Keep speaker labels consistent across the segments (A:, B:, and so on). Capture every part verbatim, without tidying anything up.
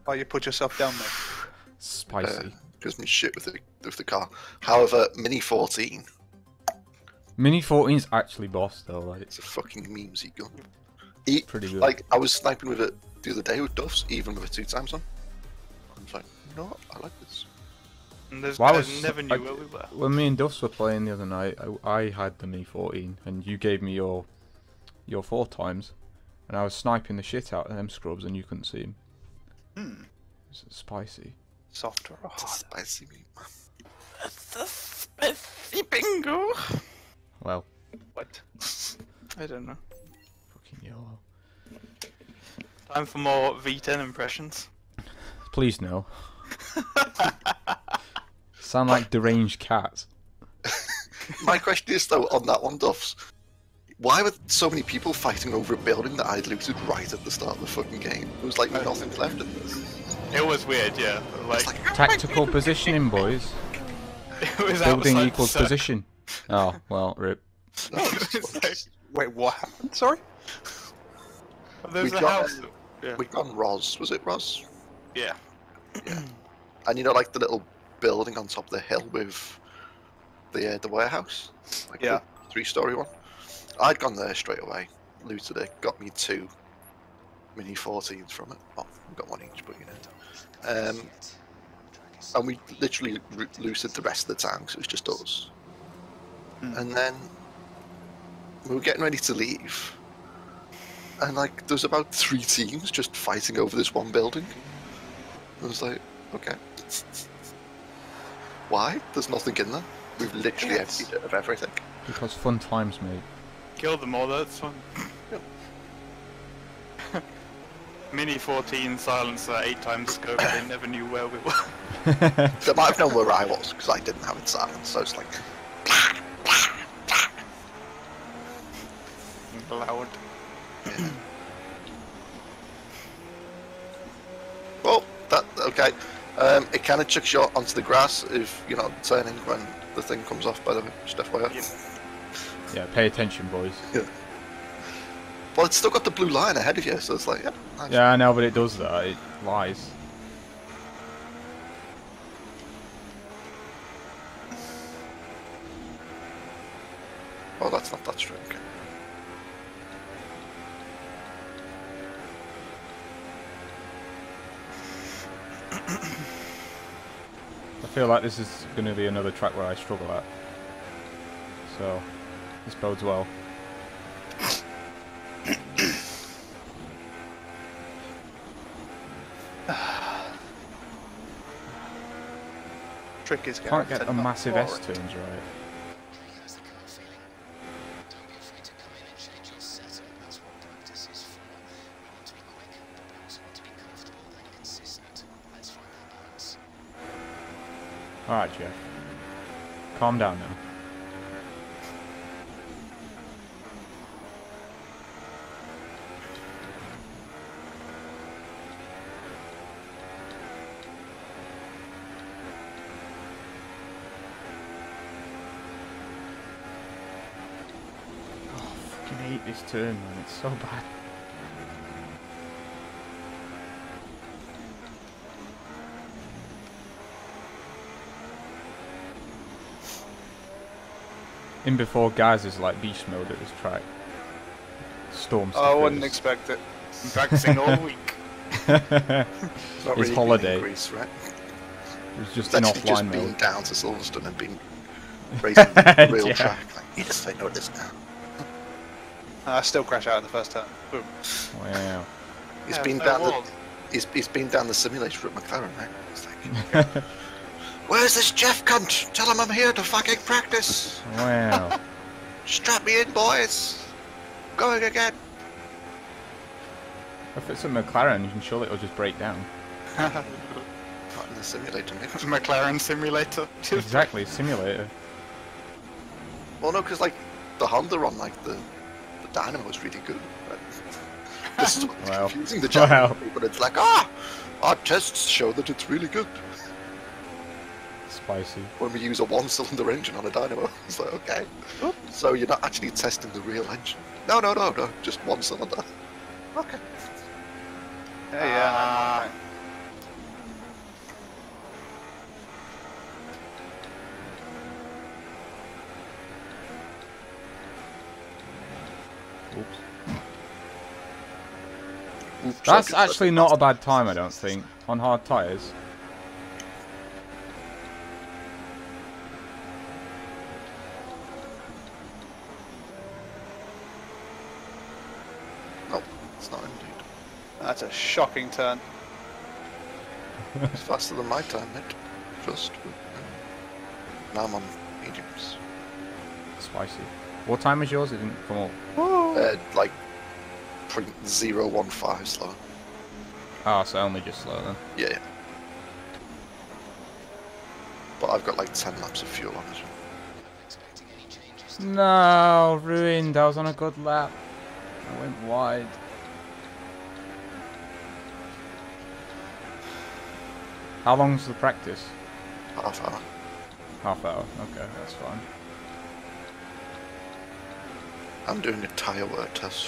A: Why you put yourself down there?
B: Spicy.
C: Uh, gives me shit with the with the car. However, Mini fourteen.
B: Mini fourteen's actually boss though. Like,
C: It's a fucking memesy gun. He,
B: pretty good.
C: Like I was sniping with it the other day with Duffs, even with it two times on. I was like, you know what? I like this.
A: And there's
B: Well, I
A: I
B: was-
A: never knew
B: I-
A: where we were.
B: When me and Duffs were playing the other night, I, I had the Mini fourteen, and you gave me your your four times, and I was sniping the shit out of them scrubs, and you couldn't see him.
A: Hmm.
B: It's sspicy.
A: Soft or
C: It's a
A: hard?
C: spicy meme.
A: It's a spicy bingo.
B: Well,
A: What? I don't know.
B: fucking yellow.
A: Time for more V ten impressions.
B: Please no. Sound like deranged cats.
C: My question is though, on that one, Duffs, why were so many people fighting over a building that I'd looted right at the start of the fucking game? There was like nothing left in this.
A: It was weird, yeah. Like,
B: Tactical positioning, boys.
A: it was
B: Building
A: outside
B: equals
A: the circle.
B: position. Oh, well, rip.
C: No, it's-
A: It's like,
D: Wait, what happened? Sorry?
A: there's
C: We
A: a
C: got-
A: house. Yeah.
C: we got Roz, was it Roz?
A: Yeah.
C: And you know, like the little building on top of the hill with the uh, the warehouse, like
A: Yeah.
C: the three-story one. I'd gone there straight away, looted it, got me two Mini fourteens from it. Well, we got one each, but you know. Um, and we literally r- looted the rest of the town, 'cause it was just us.
A: Hmm.
C: And then we were getting ready to leave, and like there was about three teams just fighting over this one building. I was like, okay. Why? There's nothing in there. We've literally
A: Yes.
C: emptied it of everything.
B: Because fun times, mate.
A: Killed them all, that's fun. Mini fourteen silencer, eight times scope, they never knew where we were.
C: They might have known where I was because I didn't have it silenced. So it's like,
A: Loud.
C: yeah. Well, that okay. Um, it kind of chucks you onto the grass if you're not turning when the thing comes off. By the way, just F Y I.
A: Yep.
B: Yeah, pay attention, boys.
C: Well, it's still got the blue line ahead of you, so it's like, yeah. Nice.
B: Yeah, I know, but it does that. It lies.
C: Oh, that's not that strong. Okay.
B: I feel like this is going to be another track where I struggle at. So, this bodes well.
D: Trick is
B: Can't get
D: to
B: a
D: not
B: massive
D: floor
B: S
D: it.
B: turns right. Alright, Jeff. Calm down now. Oh, I fucking hate this turn, man. It's so bad. In before Gazz is like beast mode at this track. Storm
D: Oh, I wouldn't
B: stickers.
D: expect it.
A: I'm practicing all week.
C: It's not
B: His
C: really been
B: holiday.
C: in Greece, right?
B: It was just
C: It's
B: in
C: actually just
B: offline
C: been
B: mode.
C: down to Silverstone and been racing the real
B: Yeah.
C: track. Like, you just say no to this now.
D: I still crash out in the first turn. Boom.
B: Wow.
C: He's
A: Yeah,
C: been
A: so
C: down the
A: what?
C: he's, he's been down the simulator at McLaren, right? It's like, where's this Jeff cunt? Tell him I'm here to fucking practice.
B: Wow.
C: Strap me in, boys. Going again.
B: If it's a McLaren, you can surely it'll just break down.
C: Not in the simulator, mate.
A: McLaren simulator.
B: Exactly, simulator.
C: Well, no, because like the Honda on like the the dynamo is really good. Right? This is what's
B: Wow.
C: confusing the general
B: Wow.
C: people. It's like, ah, our tests show that it's really good
B: Spicy.
C: when we use a one-cylinder engine on a dynamo. It's like, okay, so you're not actually testing the real engine. No, no, no, no, just one cylinder. Okay.
D: Yeah, yeah.
A: Ah.
B: That's
C: So I could-
B: actually not a bad time, I don't think, on hard tyres.
C: No, it's not indeed.
D: That's a shocking turn.
C: It's faster than my time, Nick. Just. Now I'm on mediums.
B: Spicy. What time is yours? It didn't come up.
C: Uh, like point zero one five slow.
B: Ah, so only just slow then.
C: Yeah, yeah. But I've got like ten laps of fuel on as well.
B: No, ruined. I was on a good lap. I went wide. How long's the practice?
C: Half hour.
B: Half hour. Okay, that's fine.
C: I'm doing a tyre wear test.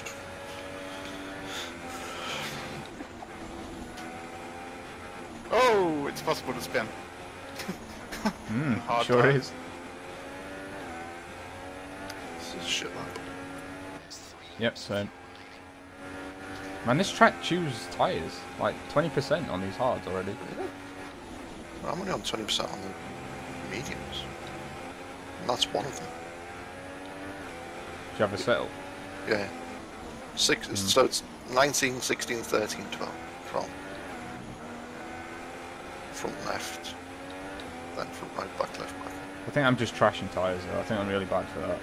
A: Oh, it's possible to spin.
B: Hmm,
A: Hard
B: sure
A: time.
B: is.
C: This is shit lap.
B: Yep, same. Man, this track chews tyres. Like twenty percent on these hards already.
C: I'm only on twenty percent on the mediums. And that's one of them.
B: Do you have a settle?
C: Yeah. Six,
B: Mm.
C: So it's nineteen, sixteen, thirteen, twelve from front left, then front right, back left, back.
B: I think I'm just trashing tyres though. I think I'm really bad for that.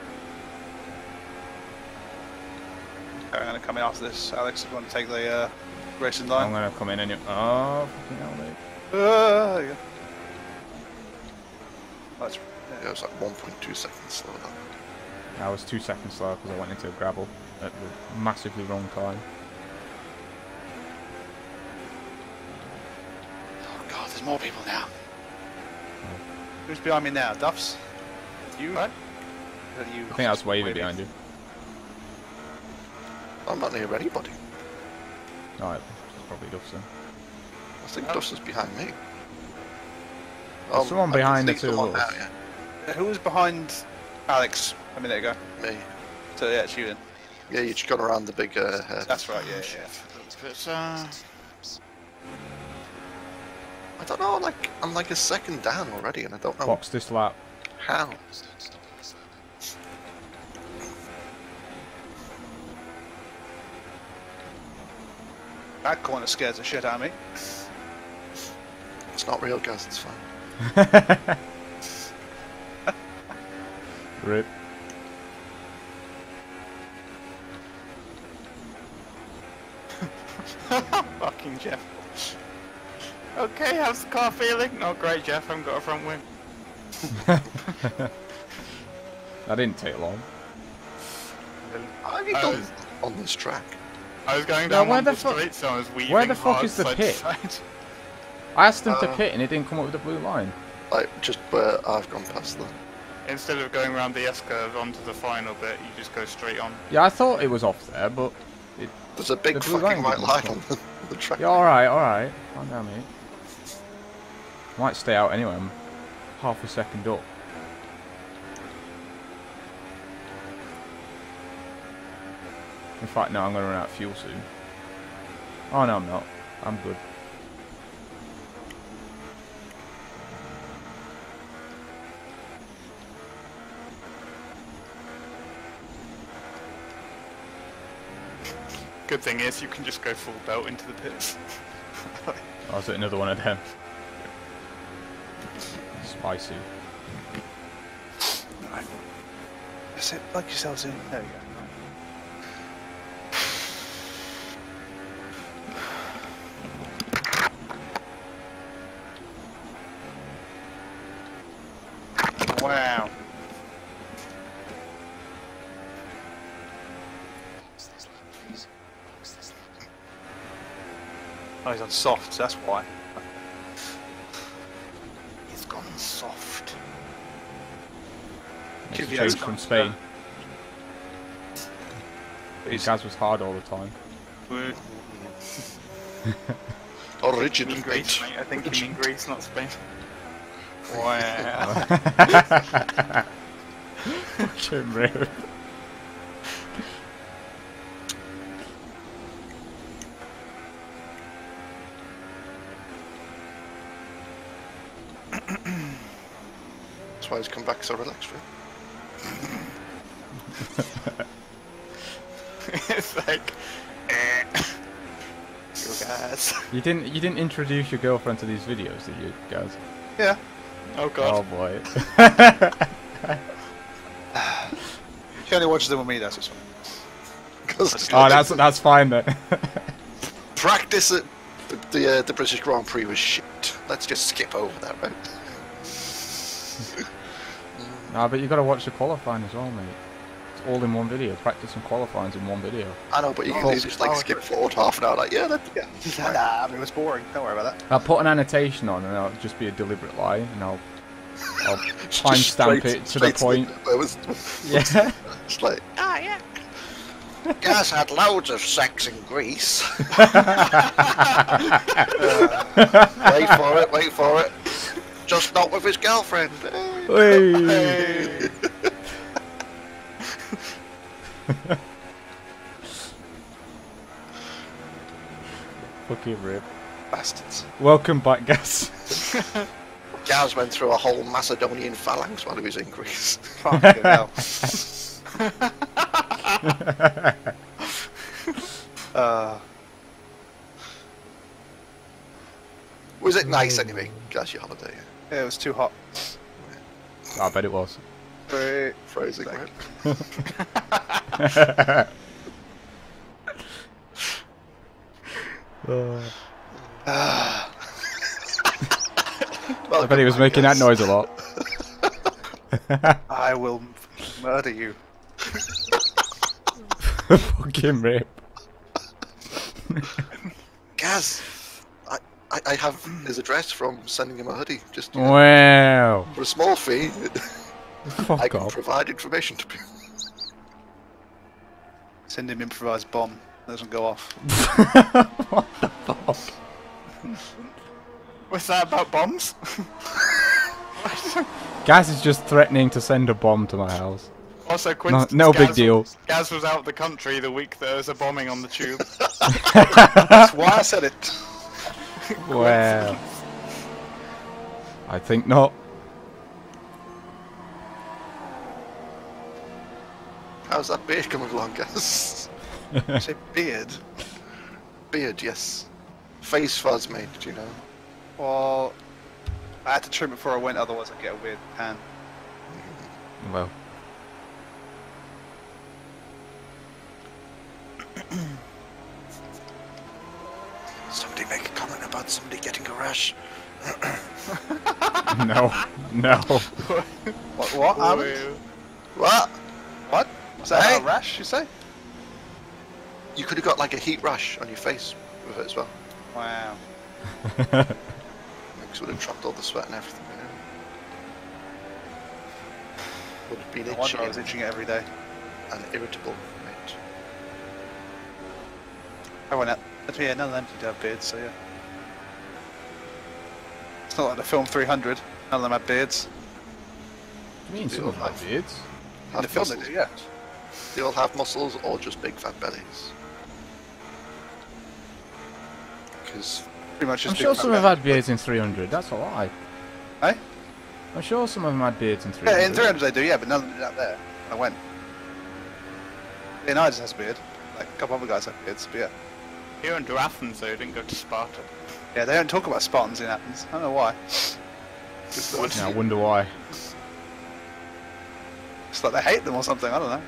D: I'm going to come in after this. Alex, if you want to take the uh, racing
B: I'm
D: line.
B: gonna come in anyway. Oh, fucking hell, mate.
D: Uh, there you go. That's,
C: Yeah, it was like one point two seconds slower than
B: I was two seconds slow because I went into a gravel at the massively wrong time.
D: oh god, there's more people now. Who's behind me now? Duffs? You?
A: What?
D: Is that you?
B: I think that's Wavey behind you.
C: I'm not near anybody.
B: Alright, probably Duffs then.
C: I think
A: Oh.
C: Duffs is behind me.
B: There's someone
C: I can
B: behind the
C: see
B: two of
C: someone
B: us.
C: now, yeah.
D: Who was behind Alex a minute ago?
C: Me.
D: So yeah, it's you then.
C: Yeah, you just gone around the big uh, head.
D: That's right, yeah, yeah.
A: It's, uh,
C: I don't know, like, I'm like a second down already, and I don't know
B: Box this lap.
C: how.
D: That corner scares the shit out of me.
C: It's not real, Gazz, it's fine.
B: Rip.
A: fucking Jeff. Okay, how's the car feeling? Oh great, Jeff, I haven't got a front wing.
B: That didn't take long.
C: How have you
A: I
C: done
A: was-
C: on this track?
A: I was going
B: Now,
A: down
B: where
A: one
B: the
A: of the
B: fuck-
A: streets, so I was weaving
B: where the fuck
A: hard
B: is the
A: side
B: pit?
A: to side.
B: I asked him to
C: Uh,
B: pit and it didn't come up with the blue line.
C: Like, just where I've gone past them.
A: Instead of going around the S-curve onto the final bit, you just go straight on.
B: Yeah, I thought it was off there, but... It,
C: There's a big
B: The blue
C: fucking
B: line
C: white
B: didn't
C: line
B: come.
C: on the, the track.
B: yeah, alright, alright. Calm down, mate. Might stay out anyway, I'm half a second up. In fact, no, I'm going to run out of fuel soon. Oh, no, I'm not. I'm good.
A: Good thing is, you can just go full belt into the pits.
B: Oh, is it another one of them? Spicy.
D: That's it, plug yourselves in. There we go. Wow. Oh, he's on soft, that's why.
A: He's gone soft.
B: It's
D: Give
B: a
D: you
B: change
D: that
B: from
D: stuff.
B: Spain.
D: He's
B: Gazz was hard all the time.
C: Original
A: In Greece, mate. I think you mean Greece, not Spain.
D: wow.
B: Fucking rip.
C: That's why he's come back so relaxed, right?
A: It's like, eh. You guys.
B: You didn't you didn't introduce your girlfriend to these videos, did you, guys?
D: Yeah.
A: Oh god.
B: Oh boy.
D: She only watches them with me, that's what's fine.
B: Oh, that's that's fine then.
C: Practice at the the, uh, the British Grand Prix was shit. Let's just skip over that, right?
B: Nah, but you got to watch the qualifying as well, mate. It's all in one video. Practice and qualifying in one video.
C: I know, but you can
D: Oh,
C: just like skip forward half an hour. Like, yeah, that, yeah.
D: Nah, it was boring. Don't worry about that.
B: I'll put an annotation on, and it'll just be a deliberate lie, and I'll I'll
C: Just
B: timestamp
C: straight-
B: it to the
C: straight
B: point.
C: It was,
B: Yeah.
C: it's like, ah, yeah. Gazz had loads of sex in Greece. Wait for it, wait for it. Just not with his girlfriend.
B: Hey. Fucking rip.
D: Bastards.
B: Welcome back, Gazz.
C: Gazz went through a whole Macedonian phalanx while he was in Greece.
D: Fucking hell. uh,
C: Was it nice anyway? Gazz, your holiday.
D: yeah, it was too hot.
B: I bet it was.
D: Very
C: Phrasing, right?
B: Uh,
D: Ah.
B: I bet he was making that noise a lot.
D: I will murder you.
B: Fucking rip.
C: Gazz, I, I, I have his address from sending him a hoodie. Just you know,
B: Wow.
C: for a small fee, I
B: Fuck
C: can
B: off.
C: provide information to people.
D: Send him improvised bomb. Doesn't go off.
B: What the fuck?
A: What's that about bombs?
B: Gazz is just threatening to send a bomb to my house.
A: Also,
B: No,
A: coincidence,
B: no big
A: Gazz
B: deal.
A: Was, Gazz was out of the country the week there was a bombing on the tube.
D: That's why I said it.
B: Well, I think not.
C: How's that beard coming along, Gazz?
D: Say beard.
C: Beard, yes. Face fuzz, mate, do you know?
D: Well, I had to trim it before I went, otherwise I'd get a weird tan.
B: Well,
C: Somebody make a comment about somebody getting a rash.
B: no, no.
D: What? What? Alan?
C: What?
D: What? Was that
C: Hey?
D: a rash, you say?
C: You could have got like a heat rash on your face with it as well.
D: Wow.
C: Because it would have trapped all the sweat and everything, you know? Would have been
D: No
C: itchy
D: wonder I
C: and,
D: was itching it every day.
C: and irritable, mate.
D: I went out. But yeah, none of them seem to have beards, so yeah. It's not like the film three hundred. None of them had beards.
B: You mean some of my beards?
D: In the
C: Have
D: film they
C: muscles.
D: do, yeah.
C: They all have muscles or just big fat bellies. Because
D: Pretty much
B: I'm
D: just
B: sure
D: big
B: some
D: fat
B: have
D: men.
B: had beards in three hundred. That's a lie.
D: Eh?
B: I'm sure some of them had beards in three hundred.
D: Yeah, in three hundred they do, yeah, but none of them did out there. I went. Leonidas has a beard. Like a couple other guys have beards, but yeah.
A: He went to Athens, though. He didn't go to Sparta.
D: Yeah, they don't talk about Spartans in Athens. I don't know why.
C: just
A: What?
B: Yeah, I wonder why.
D: It's like they hate them or something, I don't know.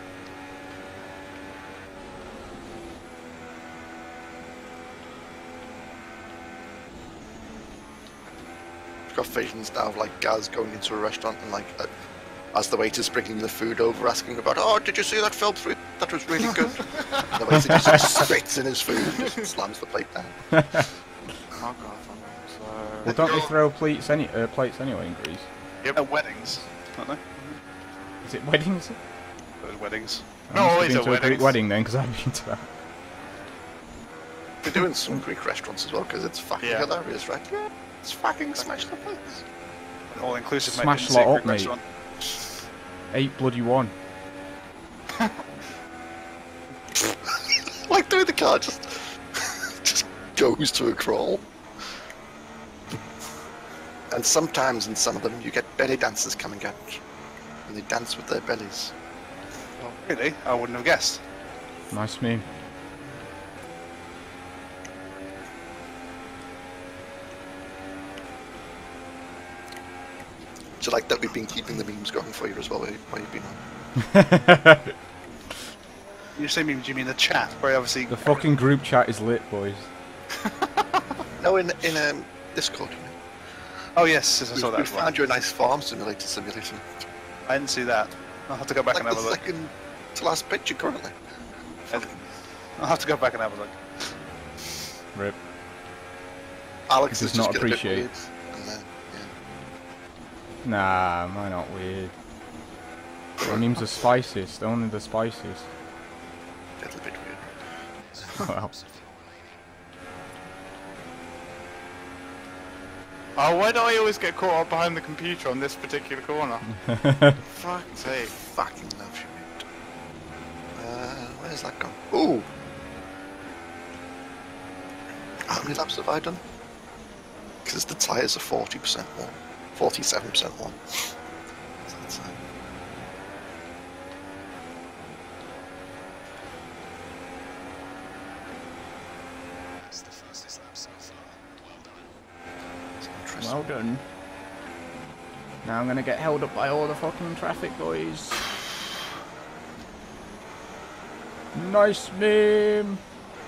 C: I've got visions now of like Gazz going into a restaurant and like uh, as the waiter's bringing the food over, asking about, oh, did you see that film through? That was really good. And the waiter just like, spits in his food and just slams the plate down.
A: Oh god.
B: Well, don't they throw plates any uh, plates anyway in Greece?
D: At weddings, don't they?
B: Is it weddings?
D: Those weddings.
A: No,
B: I must have
A: always
B: been
A: at
B: to a Greek
A: weddings.
B: wedding then, because I've been to that.
C: They're doing some Greek restaurants as well because it's fucking
A: Yeah.
C: hilarious, right? Yeah, it's fucking smash the plates.
D: An all-inclusive mate,
B: Smash
D: didn't see a
B: lot
D: Greek
B: up, mate.
D: restaurant.
B: Eight bloody one.
C: Like doing the car just just goes to a crawl. And sometimes in some of them you get belly dancers coming out, and they dance with their bellies.
D: Oh, really? I wouldn't have guessed.
B: Nice meme.
C: Do you like that we've been keeping the memes going for you as well while you've been on?
D: You say memes, you mean the chat? Very obviously.
B: The fucking group chat is lit, boys.
C: No, in in um, Discord. You know.
D: Oh yes, yes I saw
C: we,
D: that.
C: We
D: as well.
C: found you a nice farm simulator simulation.
D: I didn't see that. I'll have to go back
C: Like
D: and have
C: the
D: a look.
C: second to last picture currently.
D: I'll have to go back and have a look.
B: Rip.
C: Alex
B: Does
C: is
B: not
C: just get a bit
B: appreciate.
C: weird, and then, yeah.
B: Nah, mine not weird. The memes are spiciest, only the spiciest.
C: Get a bit weird.
B: Well,
A: Oh, why do I always get caught up behind the computer on this particular corner? Fuck's sake.
C: Fucking love you, mate. Uh, where's that gone? Ooh! How many laps have I done? Because the tyres are forty percent more. forty-seven percent more. So that's, uh,
E: That's the fastest lap so far. Well done.
C: that's interesting.
B: well done. Now I'm gonna get held up by all the fucking traffic, boys. Nice meme.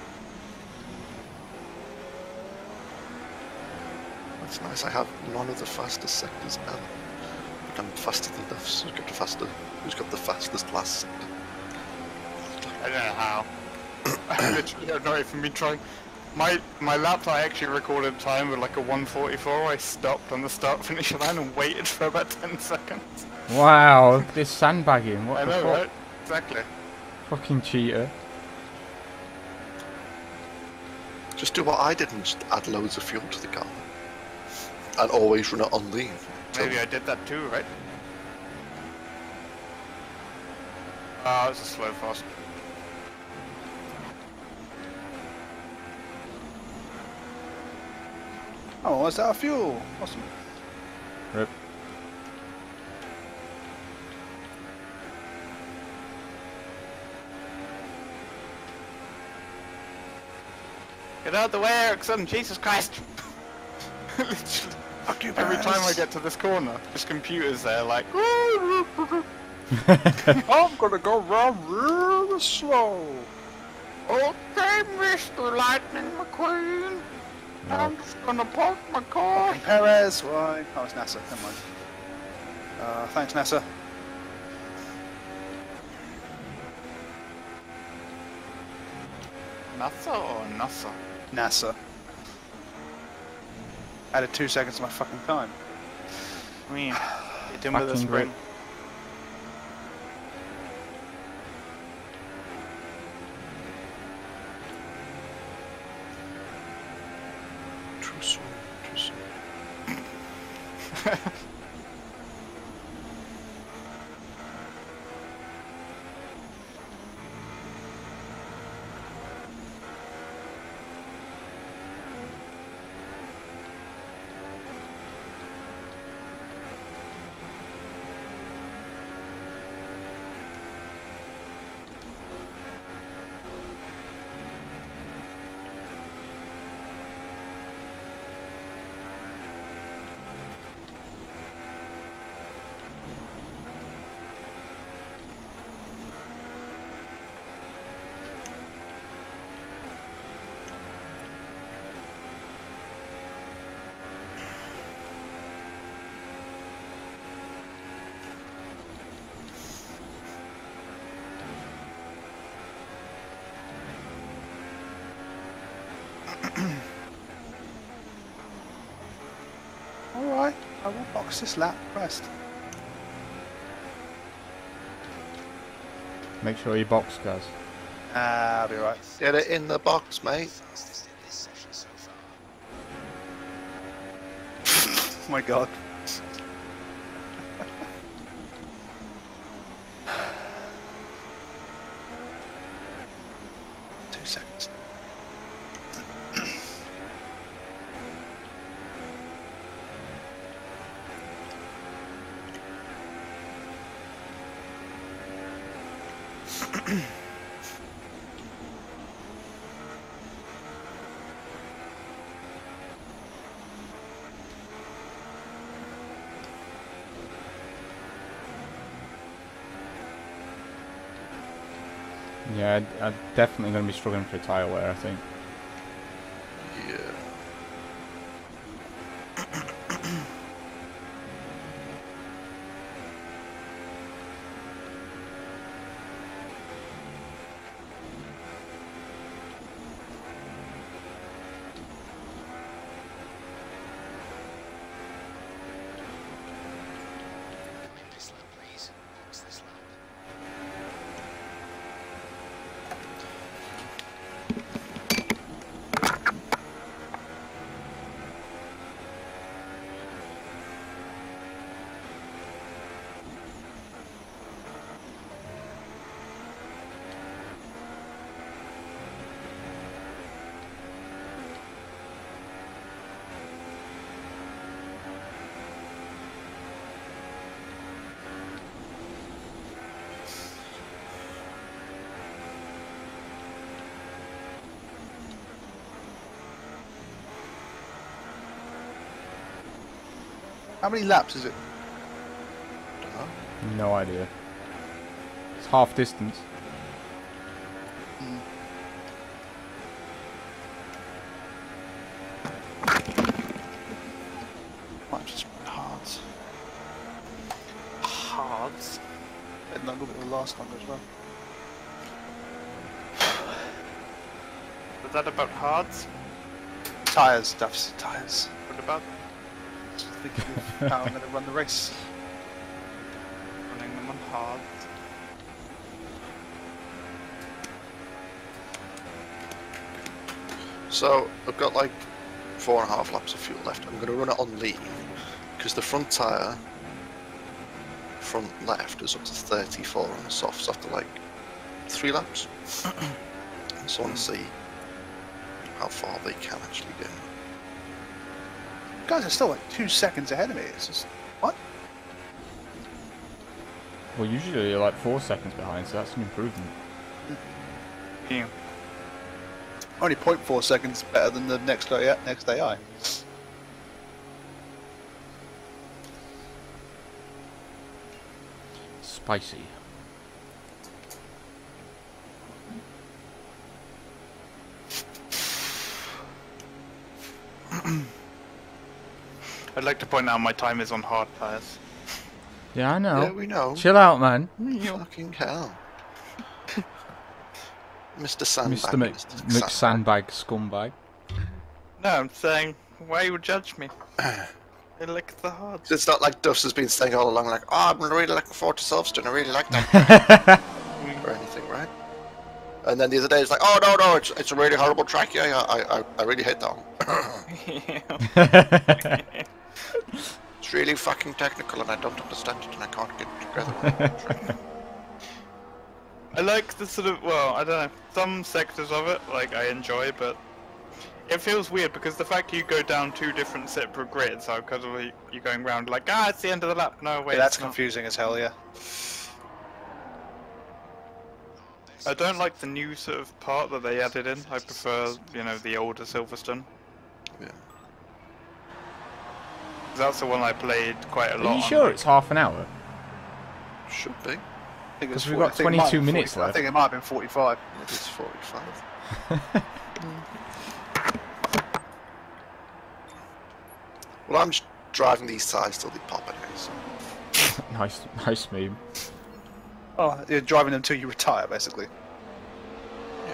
C: That's nice. I have none of the fastest sectors now. But I'm faster than Duffs. Who's got the faster? Who's got the fastest last sector?
A: I don't know how. I literally have not even been trying. My my lap that I actually recorded time with like a one forty-four. I stopped on the start finish line and waited for about ten seconds.
B: Wow, this sandbagging. What
A: I
B: the
A: know,
B: fuck?
A: right? Exactly.
B: Fucking cheater.
C: Just do what I did and just add loads of fuel to the car. And always run it on lean.
A: Maybe I did that too, right? Ah, uh, it's a slow fast.
D: Oh, is that a fuel? Awesome.
B: Rip.
A: Get out of the way, Ericsson! Jesus Christ! Literally,
D: Fuck you,
A: every
D: Baz.
A: time I get to this corner, this computer's there like...
D: I'm gonna go round really slow.
A: Okay, Mister Lightning McQueen. I'm just gonna park my car.
D: Fucking Perez, why? Oh, it's NASA. Never mind. Uh, thanks, NASA.
A: NASA or NASA?
D: NASA. Added two seconds to my fucking time.
A: I mean, hit him with a
B: Fucking
A: sprint.
C: Too soon, too soon.
D: Alright, I will box this lap first.
B: Make sure you box, guys.
D: Ah, I'll be right.
C: Get it in the box, mate.
E: Fastest in this session so far.
D: Oh my god. Two seconds.
B: Yeah, I'd, I'm definitely going to be struggling for a tyre wear, I think.
C: Yeah.
E: This lap, please. What's this lap?
D: How many laps is it?
C: Dunno.
B: No idea. It's half distance.
D: Might just hards.
A: Hards.
D: And then a little bit of the last one as well.
A: Was that about hards?
D: Tyres, Duffs, tyres.
A: What about
D: Just thinking of how I'm going to run the race.
A: running them on hards?
C: So I've got like four and a half laps of fuel left. I'm going to run it on lean because the front tyre, front left, is up to thirty-four on the softs after like three laps. So I want to see how far they can actually go.
D: Guys are still like two seconds ahead of me. It's just what?
B: Well, usually you're like four seconds behind, so that's an improvement.
A: Yeah.
D: Only zero point four seconds better than the next A I. Next A I.
B: Spicy.
A: I'd like to point out my time is on hard tyres.
B: Yeah, I know.
C: Yeah, we know.
B: Chill out, man.
C: Fucking hell. Mister Sandbag.
B: Mister Mc, Mc Sandbag scumbag.
A: No, I'm saying, why you judge me? I like the hards.
C: It's not like Duffs has been saying all along, like, oh, I'm really looking forward to Silverstone, I really like that. Or anything, right? And then the other day it's like, oh, no, no, it's, it's a really horrible track, yeah, yeah, I, I, I really hate that one. It's really fucking technical and I don't understand it and I can't get it together.
A: I like the sort of, well, I don't know, some sectors of it, like, I enjoy, but it feels weird because the fact you go down two different separate grids, so because of you- you're going round like, ah, it's the end of the lap, no, wait,
D: Yeah, that's
A: it's not.
D: confusing as hell. Yeah.
A: I don't like the new sort of part that they added in, I prefer, you know, the older Silverstone.
C: Yeah.
A: That's the one I played quite a lot
B: Are you
A: on,
B: sure
A: like-
B: it's half an hour?
C: Should be.
D: I think it was
B: 'Cause we've
D: forty-
B: got
D: I think it might have
B: twenty-two
D: been
B: minutes
D: forty-five.
B: left.
D: I think it might have been forty-five.
C: Maybe it's forty-five. Well, I'm just driving these sides till they pop anyway, so.
B: nice, nice meme.
D: Oh, you're driving them until you retire, basically.
C: Yeah.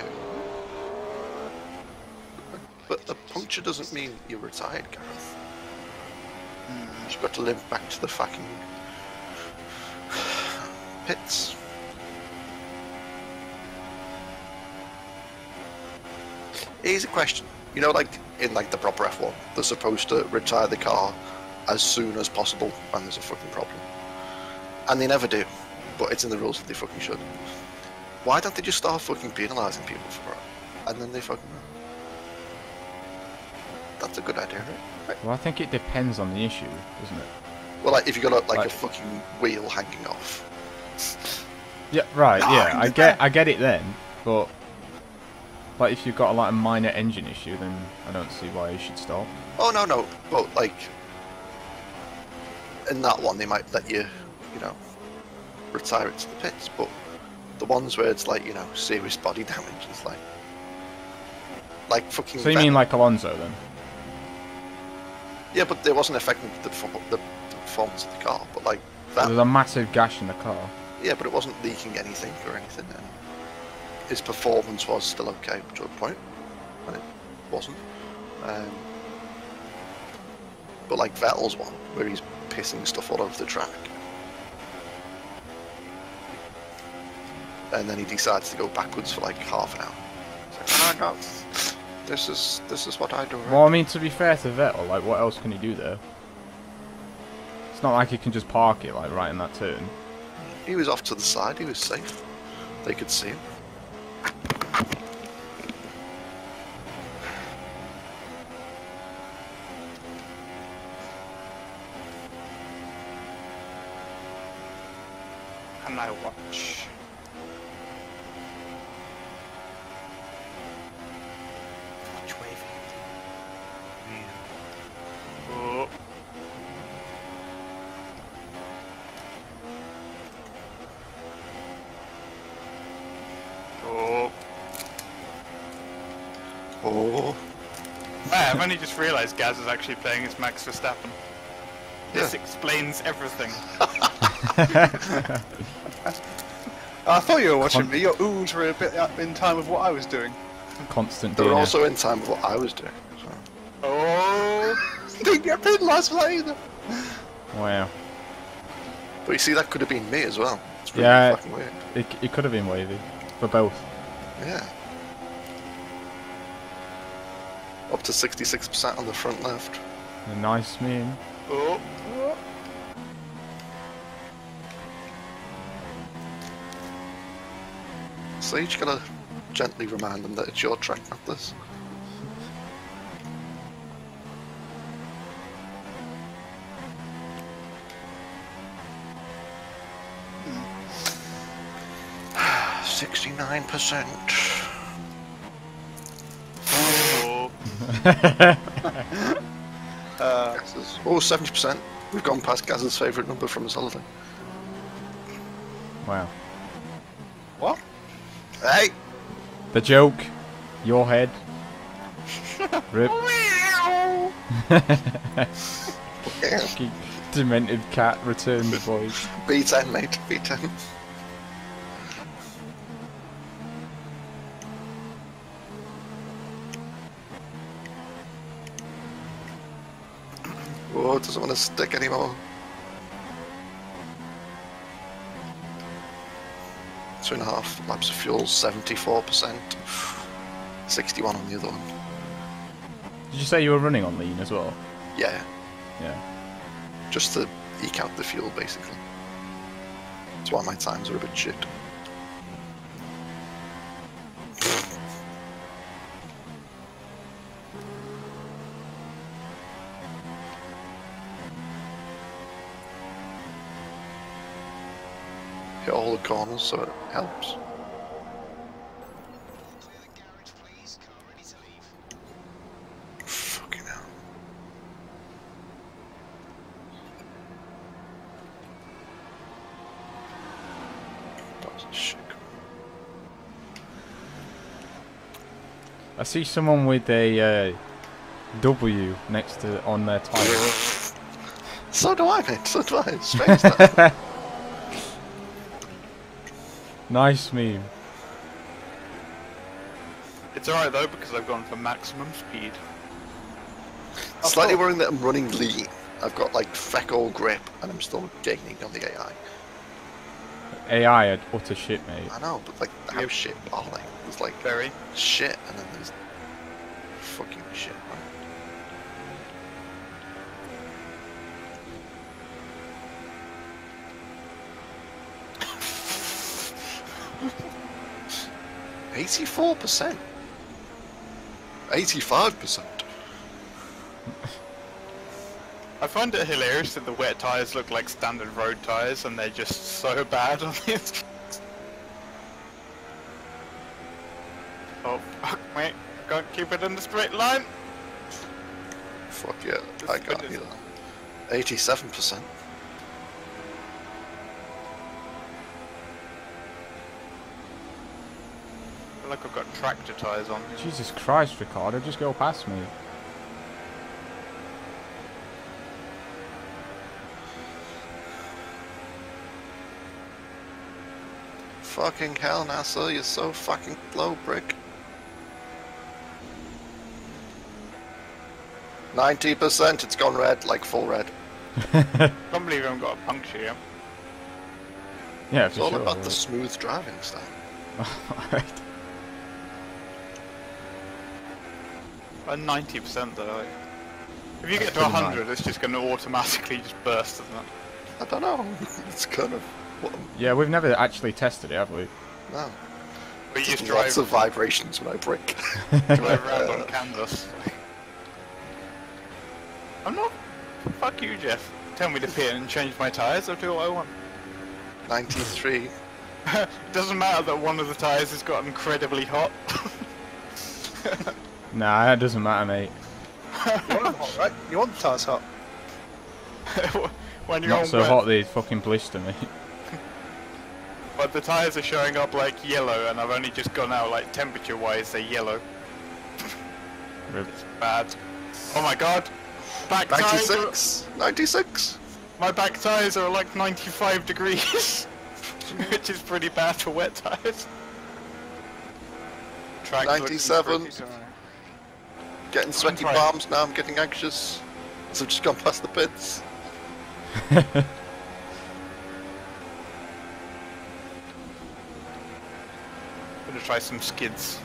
C: But a puncture doesn't mean you're retired, Gareth. You've got to live back to the fucking pits. Here's a question. You know, like in like the proper F one, they're supposed to retire the car as soon as possible when there's a fucking problem, and they never do. But it's in the rules that they fucking should. Why don't they just start fucking penalising people for it, and then they fucking? That's a good idea, right?
B: Well, I think it depends on the issue, doesn't it?
C: Well, like if you got a, like,
B: Like-
C: a fucking wheel hanging off,
B: Yeah, right.
D: Oh,
B: Yeah, I
D: yeah.
B: get, I get it then, but like if you've got like a minor engine issue, then I don't see why you should stop.
C: Oh no no, but like in that one they might let you, you know, retire it to the pits. But the ones where it's like, you know, serious body damage, it's like, like fucking.
B: So you mean like Alonso then?
C: Yeah, but it wasn't affecting the, the, the performance of the car. But like that.
B: There's a massive gash in the car.
C: Yeah, but it wasn't leaking anything or anything. And his performance was still okay to a point, and it wasn't. Um, but like Vettel's one, where he's pissing stuff all over the track, and then he decides to go backwards for like half an hour. It's like, no, no, this is this is what I do. Right?
B: Well, I mean, to be fair to Vettel, like, what else can he do there? It's not like he can just park it like right in that turn.
C: He was off to the side. He was safe. They could see him.
A: And I watch.
D: Watch Wavey.
A: Oh. Oh.
C: Oh.
A: Ah, I've only just realised Gazz is actually playing as Max Verstappen. This
C: Yeah.
A: explains everything.
D: I thought you were watching me. Your oohs were a bit up in time with what I was doing.
B: Constant
C: They were
B: D N F.
C: also in time with what I was doing. So.
A: Oh.
D: Didn't get penalised for that either.
B: Wow.
C: But you see, that could have been me as well. It's really
B: Yeah.
C: fucking weird.
B: It, it could have been Wavy. For both.
C: Yeah. Up to sixty-six percent on the front left.
B: A nice meme.
A: Oh.
C: So you just gotta gently remind them that it's your track, not this. Sixty-nine percent.
A: Oh.
D: Uh,
C: Oh, seventy percent. We've gone past Gazz's favourite number from his holiday.
B: Wow.
D: what?
C: Hey!
B: The joke. Your head. Rip. Fucking demented cat returns, boys.
C: B ten, mate. B ten. Oh, it doesn't want to stick anymore. Two and a half laps of fuel, seventy-four percent. sixty-one on the other one.
B: Did you say you were running on lean as well?
C: Yeah,
B: Yeah.
C: just to eke out the fuel, basically. That's why my times are a bit shit. Hit all the corners, so it helps.
E: Clear the garage, please. Car ready to leave.
C: Fucking hell. That was a shit.
B: I see someone with a uh, W next to on their tyre.
C: So do I, mate. So do I. It's strange that.
B: Nice meme.
A: It's alright though, because I've gone for maximum speed.
C: Slightly worrying that I'm running lean. I've got like feck all grip and I'm still gaining on the A I.
B: A I are utter shit, mate.
C: I know, but like how
A: Yep.
C: shit are they? There's like
A: Very.
C: shit and then there's fucking shit. Eighty-four percent. Eighty-five percent.
A: I find it hilarious that the wet tyres look like standard road tyres and they're just so bad on these. Oh, fuck, mate. Can't keep it in the straight line.
C: Fuck yeah, I got you. eighty-seven percent.
A: I feel like I've got tractor tyres on.
B: Jesus Christ, Ricardo, just go past me.
C: Fucking hell, NASA, you're so fucking slow, brick. ninety percent, it's gone red, like full red.
A: I can't believe I haven't got a puncture yet.
B: Yeah,
C: It's
B: for
C: all
B: sure.
C: about the smooth driving style.
B: Alright.
A: Uh, ninety percent though. Like, if you get to
B: pretty
A: one hundred, it's just going to automatically just burst, isn't it?
C: I don't know, it's kind of... What,
B: Yeah, we've never actually tested it, have we?
C: no.
A: But you just
C: Just
A: drive,
C: lots of vibrations when I brick.
A: drive around on canvas. I'm not... Fuck you, Jeff. Tell me to pit and change my tyres, I'll do what I want.
C: ninety-three.
A: It doesn't matter that one of the tyres has got incredibly hot.
B: Nah, that doesn't matter, mate.
D: You want them hot, right? You want the tyres hot?
A: When you're
B: Not
A: on
B: so
A: wet,
B: hot they fucking blister me.
A: but the tyres are showing up like yellow, and I've only just gone out like temperature-wise, they're yellow.
B: Rip.
A: It's bad. Oh my god! Back tyres are,
C: ninety-six. ninety-six.
A: my back tyres are like ninety-five degrees, which is pretty bad for wet tyres. Track looks
C: ninety-seven.
A: pretty dry.
C: Getting sweaty
A: trying.
C: palms now, I'm getting anxious. So I've just gone past the pits.
A: Gonna try some skids.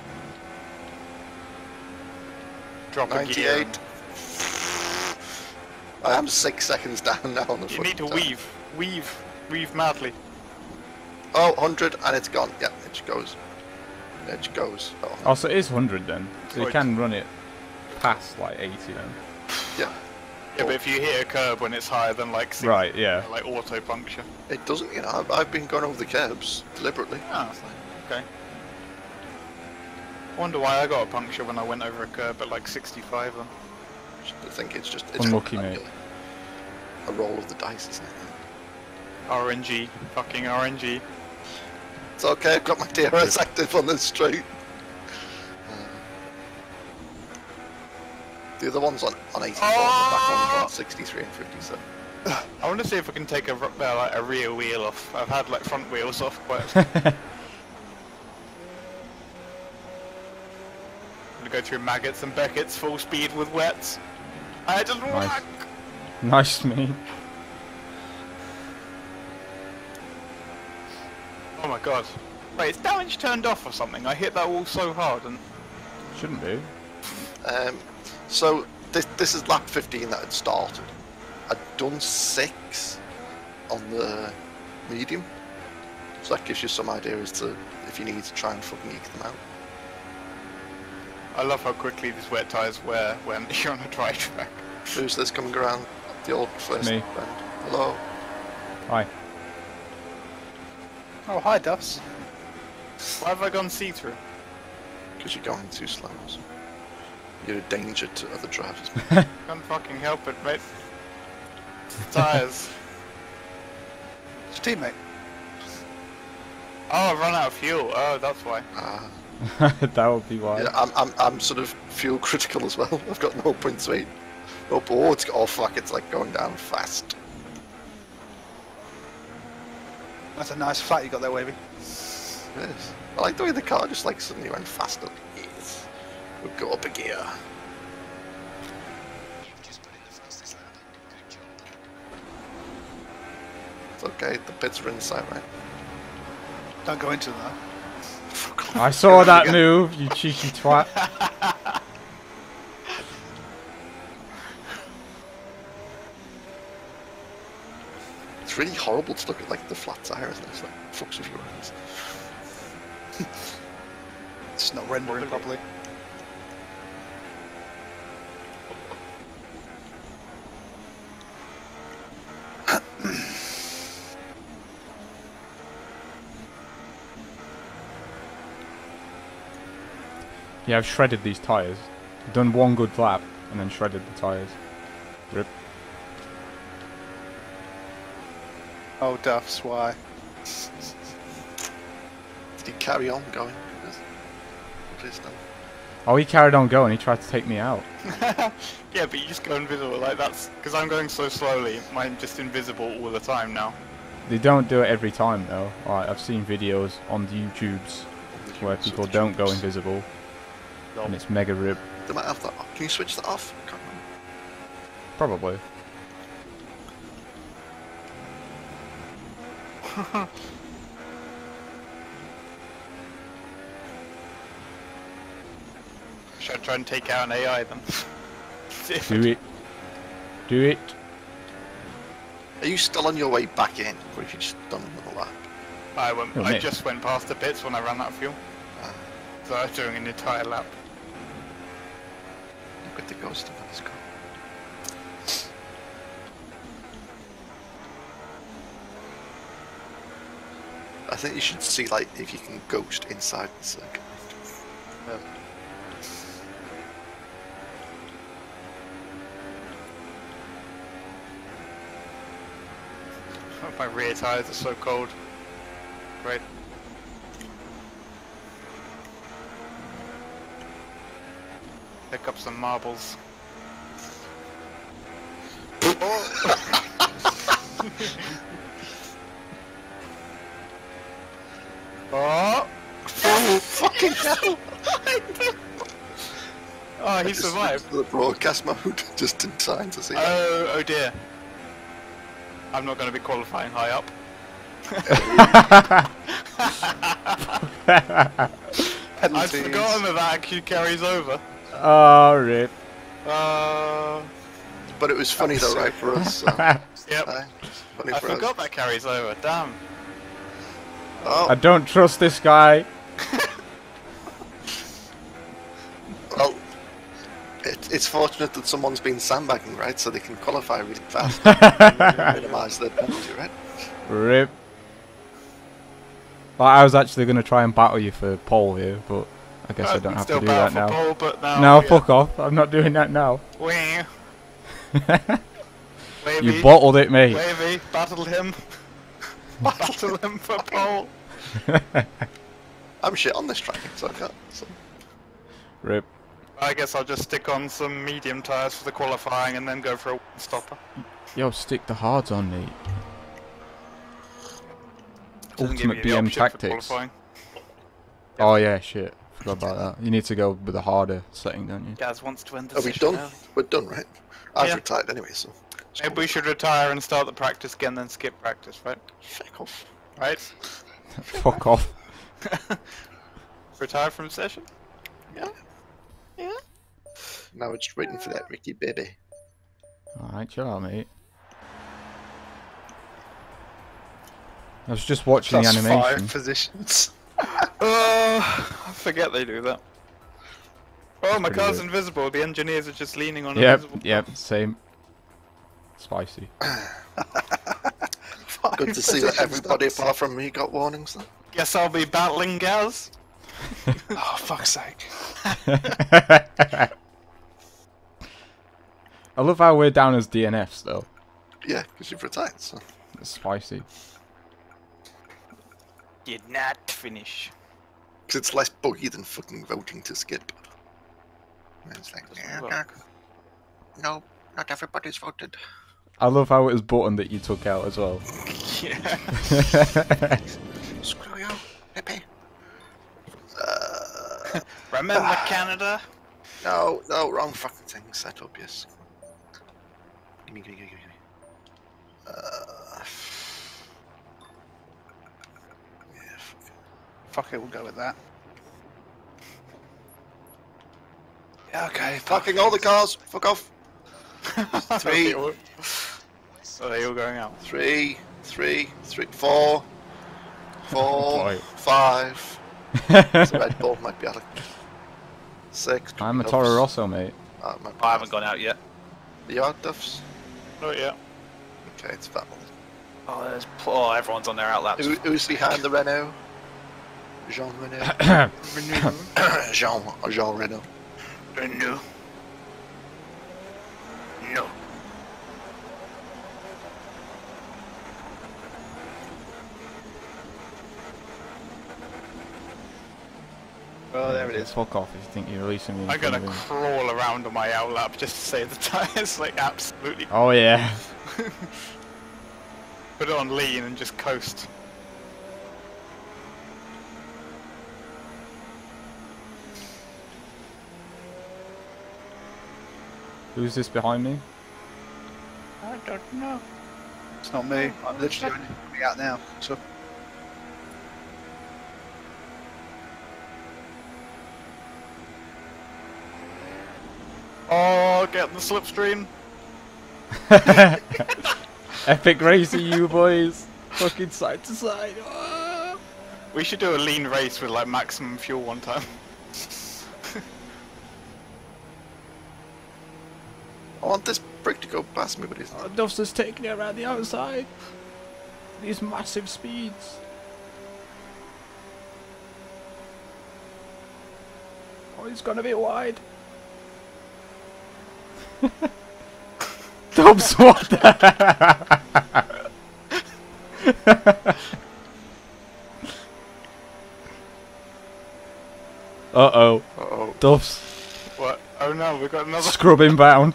A: Drop a gear.
C: ninety-eight. I am six seconds down now on the
A: You
C: front
A: need to
C: tire.
A: weave, weave, weave madly.
C: Oh, one hundred and it's gone. Yeah, it goes. It goes. Oh,
B: Oh, so it is one hundred then. So you
A: Right.
B: can run it past like eighty then.
C: yeah.
A: Yeah, but if you hit a curb when it's higher than like six,
B: Right, yeah.
A: like auto puncture.
C: It doesn't, you know, I've, I've been going over the curbs deliberately.
A: Ah, okay. I wonder why I got a puncture when I went over a curb at like sixty-five then.
C: I think it's just it's
B: Unlucky,
C: fucking
B: mate.
C: a roll of the dice, isn't it?
A: R N G, fucking R N G.
C: It's okay, I've got my D R S active on this straight. Uh, the other one's on, on eighty-four, the back one's on sixty-three and fifty-seven.
A: I want to see if I can take a, r- uh, like a rear wheel off. I've had like front wheels off quite. I'm gonna go through maggots and beckets full speed with wets. I just
B: Nice.
A: whack.
B: Nice, mate.
A: Oh my god. Wait, is damage turned off or something? I hit that wall so hard and...
B: Shouldn't do.
C: Um, so this this is lap fifteen that had started. I'd done six on the medium, so that gives you some idea as to if you need to try and fucking eke them out.
A: I love how quickly these wet tyres wear when you're on a dry track.
C: Who's this coming around the old first
B: Me.
C: round? Hello.
B: Hi.
D: Oh, hi, Duffs.
A: Why have I gone see-through?
C: Because you're going too slow. So you're a danger to other drivers.
A: Can't fucking help it, mate. Tyres.
D: It's your teammate.
A: Oh, I've run out of fuel. Oh, that's why.
C: Ah.
B: That would be why.
C: Yeah, I'm, I'm, I'm sort of fuel critical as well. I've got no point to eat. Oh, oh, it's oh fuck! It's like going down fast.
D: That's a nice flat you got there, Wavey.
C: Yes. I like the way the car just like suddenly went faster. Yes. We'll go up a gear.
E: You've just put in the fastest landing. Good job.
C: It's okay. The pits are in sight, right?
D: Don't go into them,
C: Fuck off.
B: I saw that move, you cheeky twat.
C: It's really horrible to look at like the flat tire, isn't it? It's like fucks with your eyes.
D: though. It's not rendering properly.
B: Yeah, I've shredded these tyres. I've done one good lap and then shredded the tyres. Rip.
D: Oh, Duffs, why?
C: Did he carry on going? Please don't.
B: Oh, he carried on going. He tried to take me out.
A: Yeah, but you just go invisible like that's because I'm going so slowly. I'm just invisible all the time now.
B: They don't do it every time though. Like, I've seen videos on the YouTubes where people don't go invisible, and it's mega rip.
C: They might have that. Can you switch that off? I can't remember.
B: Probably.
A: Should I try and take out an A I then?
B: Do it. Do it.
C: Are you still on your way back in, or have you just done another lap?
A: I went.
B: Oh,
A: I
B: mate.
A: just went past the pits when I ran out of fuel,
C: Uh,
A: so I was doing an entire lap.
C: look at the ghost of this car. I think you should see like if you can ghost inside the circuit.
D: Um,
A: My rear tyres are so cold. Great. Pick up some marbles. Oh!
C: Oh fucking hell!
A: Oh, he
C: I just
A: survived.
C: switched to the broadcast mode just in time to see that.
A: Oh, oh dear. I'm not going to be qualifying high up. I'd
D: penalties.
A: forgotten that that actually carries over.
B: Oh, rip.
A: Uh,
C: But it was funny though, right, for us. So,
A: yep.
C: uh, funny
A: I
C: for
A: forgot
C: us.
A: that carries over. Damn.
C: Oh,
B: I don't trust this guy.
C: well, it, it's fortunate that someone's been sandbagging, right, so they can qualify really fast, minimise their penalty, right?
B: Rip. Like, I was actually going to try and battle you for pole here, but I guess I don't have to
A: Still
B: do
A: battle
B: that
A: for
B: now.
A: pole, but now,
B: No,
A: yeah.
B: fuck off. I'm not doing that now.
A: Wah. Wavey,
B: You bottled it, mate.
A: Wavey, battled him. Battle him for pole.
C: I'm shit on this track, so I can't. So.
B: Rip.
A: I guess I'll just stick on some medium tyres for the qualifying and then go for a stopper.
B: Yo, stick the hards on, mate.
A: Doesn't give
B: Ultimate
A: you
B: B
A: the
B: M
A: option for
B: tactics.
A: qualifying.
B: Oh yeah, shit. Forgot about that. You need to go with the harder setting, don't you?
A: Gaz wants to end the
C: Are we
A: session
C: done?
A: early.
C: We're done, right? I've
A: Yeah.
C: retired anyway, so. it's
A: Maybe
C: cool.
A: we should retire and start the practice again, then skip practice, right?
C: Fuck off.
A: Right?
B: Fuck off.
A: Retire from session?
C: Yeah. Yeah. Now we're just waiting for that Ricky baby.
B: Alright, chill out, mate. I was just watching
D: Plus
B: the animation.
D: five positions.
A: Uh, I forget they do that. Oh, my
B: Pretty
A: car's
B: good.
A: invisible. The engineers are just leaning on
B: Yep,
A: invisible.
B: yep, same. Spicy.
C: Good to see that everybody apart from me got warnings then.
A: Guess I'll be battling Gaz.
D: Oh, fuck's sake.
B: I love how we're down as D N Fs though.
C: Yeah, because you've retired, so.
B: It's spicy.
A: Did not finish.
C: Because it's less buggy than fucking voting to skip. And it's like,
A: Doesn't
C: no,
A: work.
C: no, not everybody's voted.
B: I love how it was button that you took out as well.
A: Yeah.
C: Screw you, Nippy. Uh,
A: Remember Canada?
C: no, no, wrong fucking thing. Set up, yes. Gimme, gimme, gimme, gimme. Uh, yeah, fuck it.
D: Fuck it, we'll go with that. Yeah, okay, fuck.
C: Fucking all the cars, fuck off. Three.
A: Oh, they all going out.
C: Three, three, three, four, four,
B: Boy.
C: five. It's a Red Bull, might be Alec. Six.
B: I'm a
C: Duffs.
B: Toro Rosso, mate.
C: Uh, might be
A: I haven't gone out yet.
C: You are Duffs?
A: Not yet.
C: Okay, it's that one.
A: Oh, there's oh, everyone's on their outlaps.
C: Who, who's behind the Renault? Jean Reno. Jean, Jean Reno.
A: No. No.
D: Oh, there it is.
B: Fuck off if you think you're releasing me. in
A: I'm
B: front
A: gonna
B: of him.
A: crawl around on my outlap just to save the tyres, like absolutely.
B: Oh yeah.
A: Put it on lean and just coast.
B: Who's this behind me?
A: I don't know.
D: It's not me. I'm literally only coming out now. So
A: Oh, get the slipstream.
B: Epic racing, you boys. Fucking side to side. Ah.
A: We should do a lean race with like maximum fuel one time.
C: I want this brick to go past me, but he's
B: Oh,
C: not.
B: Duffs is taking it around the outside. These massive speeds. Oh, he's gonna be wide. Duffs, what the? Uh oh.
C: Uh oh.
B: Duffs.
A: What? Oh no, we've got another.
B: Scrub inbound.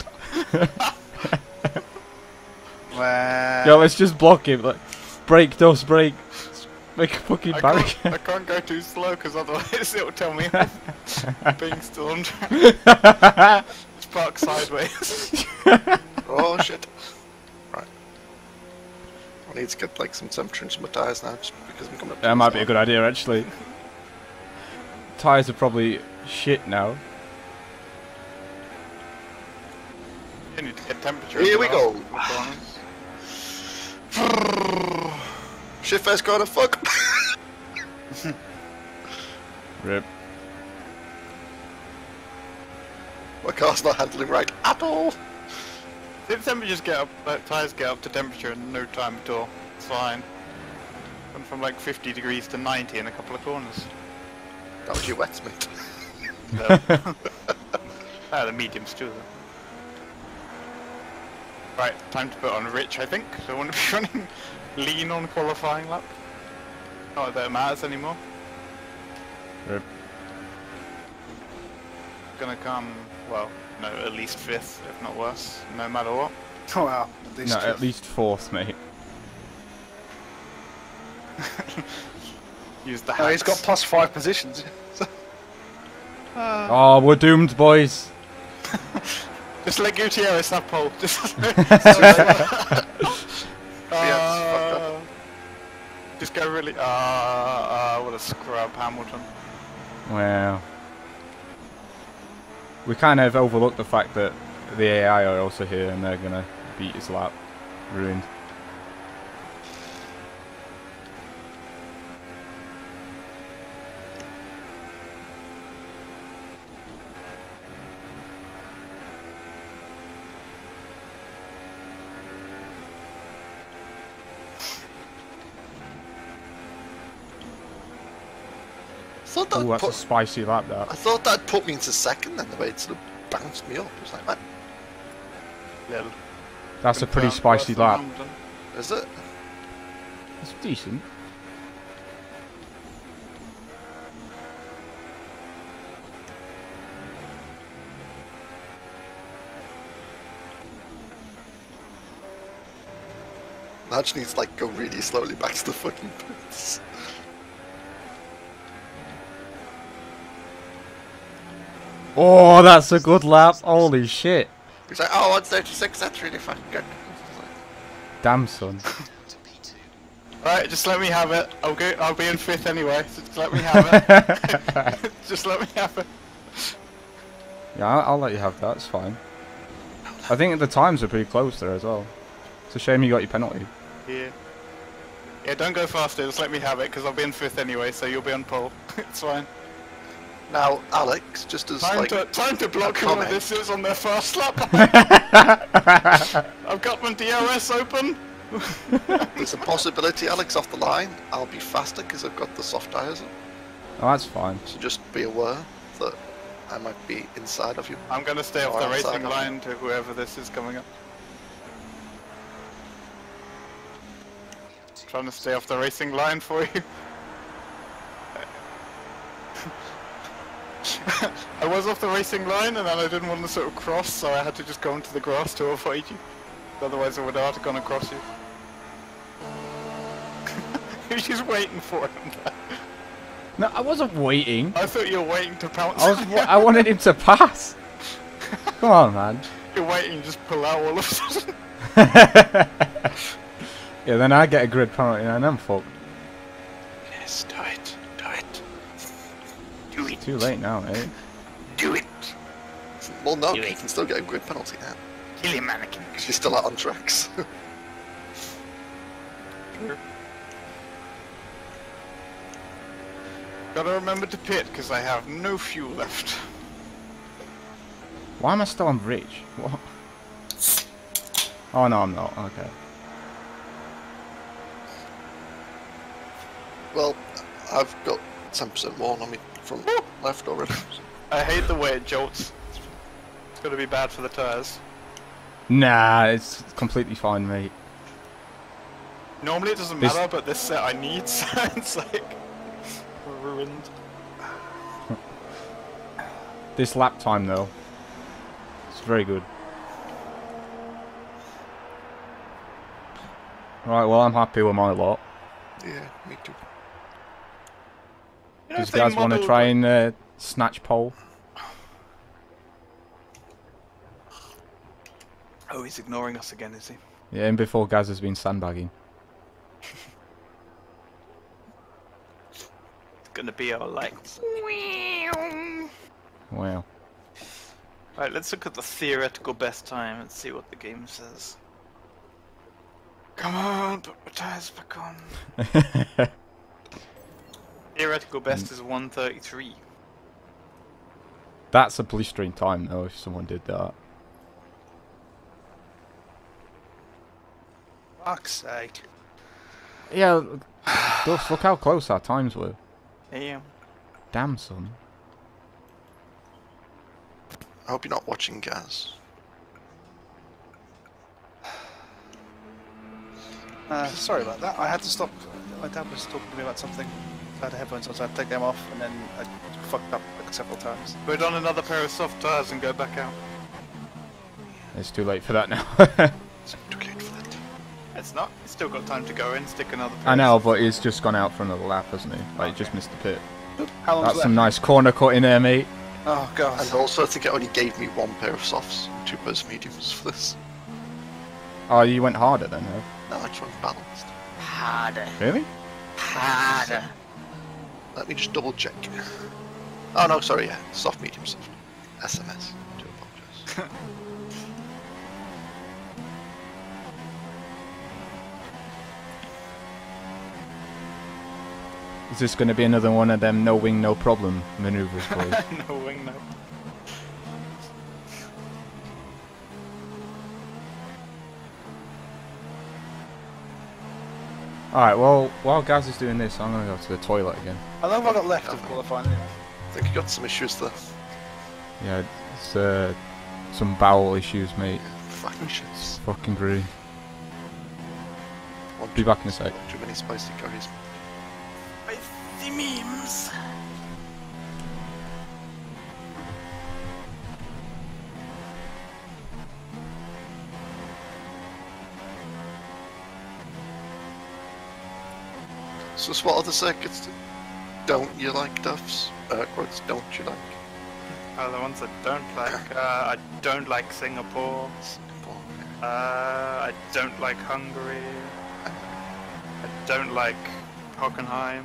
D: wow.
B: Yo, let's just block him. Like, break, Duffs, break. Make a fucking
A: I
B: barrier.
A: can't, I can't go too slow because otherwise it'll tell me I'm being stormed. Just park sideways.
C: Oh shit. Right. I need to get like some temperature into my tyres now, just because I'm coming up. to
B: That
C: the
B: might be a
C: start.
B: good idea, actually. Tyres are probably shit now.
A: You need to get temperature.
C: Here
A: as
C: we
A: well.
C: go. Shit first corner, fuck.
B: Rip.
C: My car's not handling right at all.
A: Did temperatures get up, uh, tyres get up to temperature in no time at all? It's fine. Went from like fifty degrees to ninety in a couple of corners.
C: That was your wet mate.
A: No. Ah, the mediums too though. Right, time to put on Rich I think. So I want to be running lean on qualifying lap. Not that it matters anymore.
B: Rip.
A: Gonna come, well, no, at least fifth, if not worse, no matter what.
D: Oh wow. At least
B: No,
D: two.
B: at least fourth, mate.
A: Use the
D: No, he's got
A: hacks.
D: plus five positions. uh,
B: Oh, we're doomed, boys.
A: Just let Gutierrez have pole. Just, uh, just go really. Uh, uh, what a scrub, Hamilton.
B: Wow. We kind of overlooked the fact that the A I are also here and they're gonna beat his lap. Ruined.
C: I thought that
B: Ooh,
C: would
B: that's a
C: put,
B: spicy lap, that.
C: I thought that'd put me into second, then the way it sort of bounced me up. It was like, man,
A: Little.
B: That's a pretty
A: Confirmed
B: spicy
A: worse than
B: lap.
A: Hamilton.
C: is it?
B: It's decent.
C: I just need to like go really slowly back to the fucking boots.
B: Oh, that's a good lap. Holy shit.
C: He's like, oh, one thirty-six, that's really fucking good.
B: Damn, son.
A: Right, just let me have it. I'll go. I'll be in fifth anyway. So just let me have it. Just let me have it.
B: Yeah, I'll, I'll let you have that. It's fine. I think the times are pretty close there as well. It's a shame you got your penalty.
A: Yeah. Yeah, don't go faster. Just let me have it because I'll be in fifth anyway. So you'll be on pole. It's fine.
C: Now, Alex, just as
A: Time
C: like,
A: to time to block
C: a
A: one of
C: comment.
A: this is on their first lap. I've got my D R S open.
C: there's a possibility, Alex, off the line, I'll be faster because I've got the soft tyres on.
B: Oh, that's fine.
C: So just be aware that I might be inside of you.
A: I'm gonna stay off
C: Or
A: the
C: outside
A: racing
C: of
A: line to whoever this is coming up. Trying to stay off the racing line for you. I was off the racing line and then I didn't want to sort of cross, so I had to just go into the grass to avoid you. Otherwise I would have gone across you. You're just waiting for him.
B: No, I wasn't waiting.
A: I thought you were waiting to pounce.
B: I was. wa- I wanted him to pass. Come on, man.
A: You're waiting, just pull out all of a sudden.
B: Yeah, then I get a grid penalty and I'm fucked.
C: Yes, do it. Do it.
A: Do it.
B: Too late now, mate.
A: Do it.
C: Well, no,
A: Do
C: you
A: it.
C: can still get a grid penalty now.
A: Kill him, mannequin.
C: Because you're still out on tracks.
A: Gotta remember to pit, because I have no fuel left.
B: Why am I still on bridge? What? Oh no, I'm not. Okay.
C: Well, I've got ten percent more on me from left already.
A: I hate the way it jolts. It's gonna be bad for the tyres.
B: Nah, it's completely fine, mate.
A: Normally it doesn't
B: This-
A: matter, but this set I need, so it's like ruined.
B: This lap time though, it's very good. Right, well I'm happy with my lot.
C: Yeah, me too.
A: You know,
B: Does
A: if they
B: guys want to
A: modelled,
B: try
A: like-
B: and uh, snatch pole?
A: Oh, he's ignoring us again, is he?
B: Yeah, and before Gazz has been sandbagging.
A: It's gonna be all like.
B: Wow.
A: Right, let's look at the theoretical best time and see what the game says. Come on, put my tires back on. Theoretical best is one thirty-three.
B: That's a blistering time though, if someone did that.
D: Fuck's sake.
B: Yeah, Duffs, look how close our times were.
A: Yeah.
B: Damn, son.
C: I hope you're not watching Gazz.
D: Uh, sorry about that. I had to stop. My dad was talking to me about something. I had the headphones on, so I had to take them off, and then I fucked up like several times.
A: Put on another pair of soft tires and go back out.
B: It's too late for that now.
C: It's too late for that.
A: It's not. It's still got time to go in, stick another pair
B: I
A: of
B: know,
A: soft-
B: but he's just gone out for another lap, hasn't he? Like, he just missed the pit.
D: How long's
B: That's
D: left?
B: some nice corner cut in there, mate.
D: Oh god.
C: And also, I think it only gave me one pair of softs, and two pairs of mediums for this.
B: Oh, you went harder then, huh?
C: No, I just went balanced.
A: Harder.
B: Really?
A: Harder.
C: Let me just double check. Oh no, sorry, yeah, soft, medium, soft. S M S. I do apologise.
B: Is this going to be another one of them no wing, no problem maneuvers, boys?
A: No wing, no.
B: Alright, well, while Gaz is doing this, I'm going to go to the toilet again.
D: How long have I got left of qualifying?
C: I think you got some issues there.
B: Yeah, it's uh, some bowel issues, mate.
C: Fucking shits.
B: Fucking green.
C: One
B: Be
C: too-
B: back in a sec.
C: one Too many spicy curries.
A: I see memes.
C: So, so what other circuits don't you like, Duffs? Uh, quotes, don't you like?
A: Oh, the ones I don't like. Uh, I don't like Singapore.
C: Singapore?
A: Uh, I don't like Hungary. I don't like Hockenheim.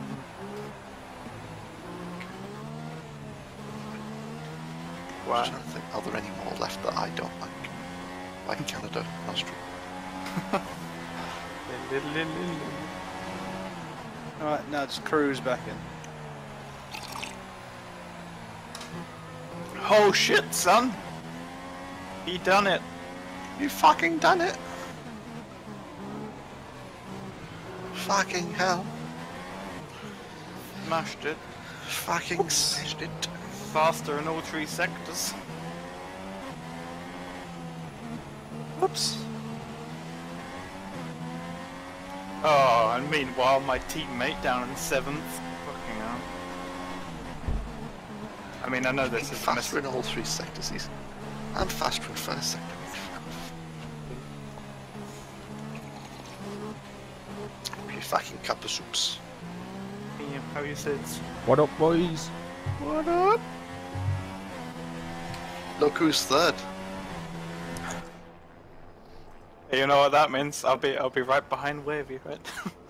C: I'm
A: Why?
C: trying to think, are there any more left that I don't like? Like Canada and Australia.
D: Alright, now just cruise back in.
A: Oh shit, son! He done it.
C: You fucking done it! Fucking hell.
A: Smashed it.
C: Fucking smashed it.
A: Faster in all three sectors.
D: Whoops.
A: Oh, and meanwhile, my teammate down in seventh. Fucking hell. I mean, I know this
C: He's
A: is
C: faster
A: miss-
C: in all three sectors. He's I'm faster in first sector. You fucking cup of soups.
A: Yeah, how you said?
B: What up, boys?
A: What up?
C: Look who's third.
A: You know what that means? I'll be I'll be right behind Wavey, right?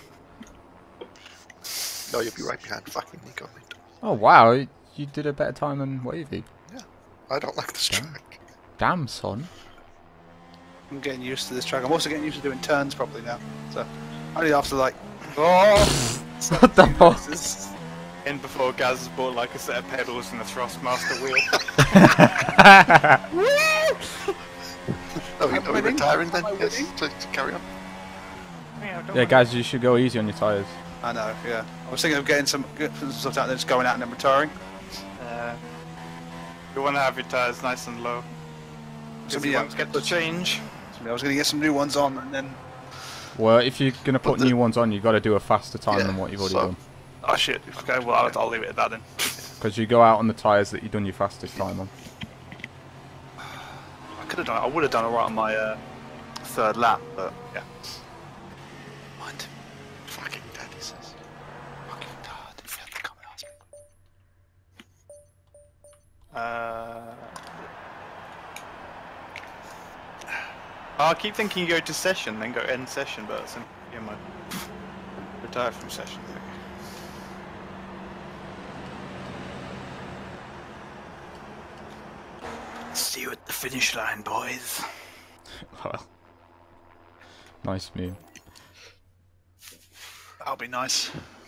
C: No, you'll be right behind fucking Nico, mate.
B: Oh wow, you did a better time than Wavey.
C: I don't like this track.
B: Damn, son.
D: I'm getting used to this track. I'm also getting used to doing turns properly now. So only after like oh
B: What the fuck?
D: races.
A: In before Gazz has bought like a set of pedals and a Thrustmaster wheel.
C: Are we,
D: I'm
C: are we
D: winning.
C: retiring then?
D: Am I
C: Yes,
D: winning?
C: to, to carry on.
A: Yeah, don't
B: Yeah,
A: worry.
B: guys, you should go easy on your tyres.
D: I know, yeah. I was thinking of getting some getting some stuff out and then just going out and then retiring.
A: Uh, you want to have your tires nice and low.
D: So,
A: Because you
D: yeah,
A: won't get the change.
D: I was going to get some new ones on and then.
B: Well, if you're gonna put
C: the-
B: new ones on, you've got to do a faster time
C: Yeah,
B: than what you've already
C: so-
B: done.
D: Oh shit. Okay, well I'll, I'll leave it at that then.
B: Because you go out on the tyres that you've done your fastest time on.
D: I could have done. I would have done alright on my uh, third lap, but yeah.
C: What? Fucking daddy says.
D: Fucking God, if you have to come and ask me.
A: Uh, I keep thinking you go to session, then go end session, but it's in, you might retire from session. I think. See you at the finish line, boys.
B: Well, nice meme.
D: That'll be nice.